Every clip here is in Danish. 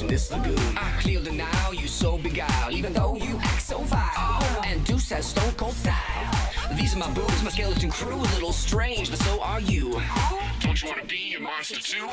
watching this lagoon. I clear the now, you so beguiled, even though you act so vile. And Deuce has stone cold style. These are my boobs, my skeleton crew, a little strange, but so are you. Don't you wanna be a monster too?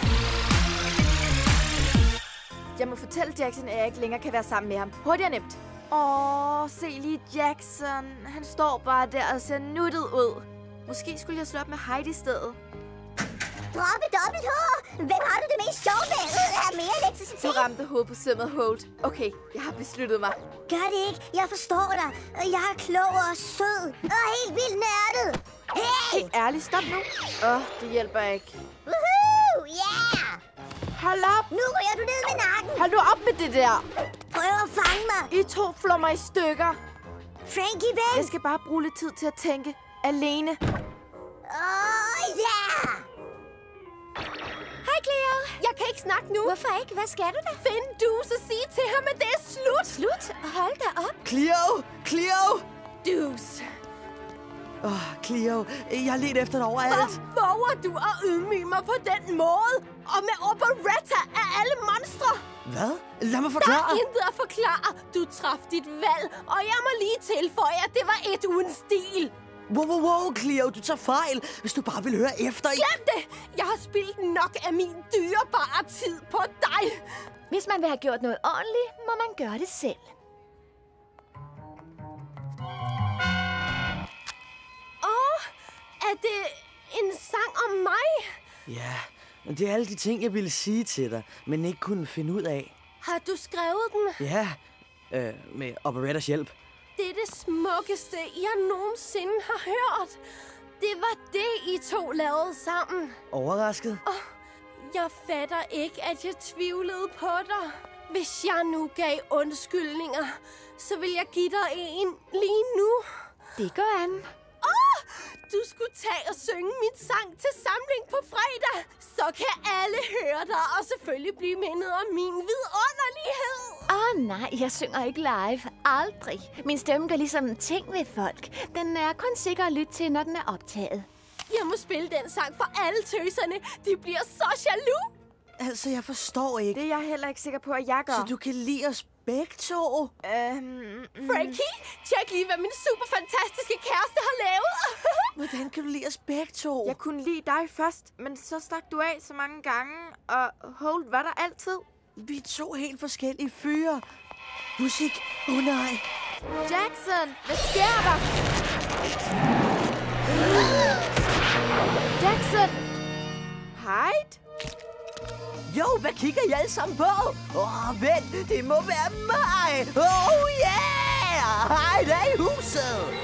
Jeg må fortælle Jackson, at jeg ikke længere kan være sammen med ham. Hurtigt og nemt. Se lige Jackson. Han står bare der og ser nuttet ud. Måske skulle jeg slå op med Heidi i stedet. Droppe dobbelt H! Hvem har du det mest sjovt med? Har mere elektricitet? Du ramte hovedet på sømmet, Holt. Okay, jeg har besluttet mig. Gør det ikke. Jeg forstår dig. Jeg er klog og sød. Og helt vildt nørdet. Hey! Helt ærligt, stop nu. Det hjælper ikke. Woohoo! Yeah! Hold op! Nu ryger du ned med nakken. Hold nu op med det der. Prøv at fange mig. I to flår mig i stykker. Frankie, ven. Jeg skal bare bruge lidt tid til at tænke. Alene. Yeah! Hej, Cleo. Jeg kan ikke snakke nu. Hvorfor ikke? Hvad skal du da? Find Deuce og sige til ham, at det er slut. Slut? Hold da op. Cleo! Cleo! Deuce. Cleo, jeg har let efter dig overalt. Hvor våger du at ydmyge mig på den måde? Og med Operetta af alle monstre? Hvad? Lad mig Der forklare. er intet at forklare. Du traf dit valg, og jeg må lige tilføje, at det var et uden stil. Wow, Cleo, du tager fejl. Hvis du bare vil høre efter. Glem det! Jeg har spildt nok af min dyrebare tid på dig. Hvis man vil have gjort noget ordentligt, må man gøre det selv. Er det en sang om mig? Ja, det er alle de ting, jeg ville sige til dig, men ikke kunne finde ud af. Har du skrevet den? Ja, med Operettas hjælp. Det er det smukkeste, jeg nogensinde har hørt. Det var det, I to lavede sammen. Overrasket? Jeg fatter ikke, at jeg tvivlede på dig. Hvis jeg nu gav undskyldninger, så vil jeg give dig en lige nu. Det går an. Du skulle tage og synge min sang til samling på fredag. Så kan alle høre dig og selvfølgelig blive mindet om min vidunderlighed. Nej, jeg synger ikke live. Aldrig. Min stemme gør ligesom ting ved folk. Den er kun sikker at lytte til, når den er optaget. Jeg må spille den sang for alle tøserne. De bliver så jaloux. Altså, jeg forstår ikke. Det er jeg heller ikke sikker på, at jeg gør. Så du kan lide os begge to? Frankie, tjek lige, hvad min super fantastiske kæreste har lavet. Hvordan kan du lide os begge to? Jeg kunne lide dig først, men så stak du af så mange gange, og Holt var der altid. Vi er to helt forskellige fyre. Musik. Nej. Jackson, hvad sker der? Jackson! Hyde? Jo, hvad kigger I alle sammen på? Vent, det må være mig. Yeah! Hej, der i huset.